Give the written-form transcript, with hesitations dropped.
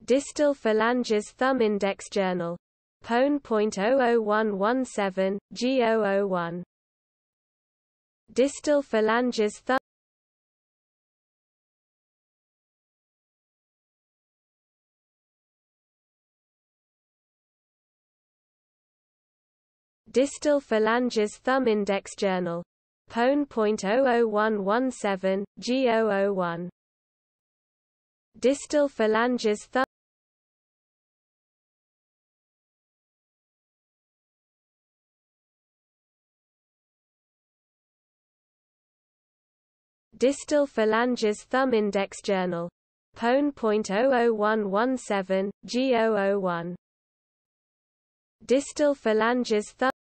Distal phalanges thumb index Journal.pone.00117, g001. Distal phalanges thumb Distal phalanges thumb index Journal.pone.00117, g001. Distal phalanges thumb Distal phalanges thumb index Journal.pone.00117, g001. Distal phalanges thumb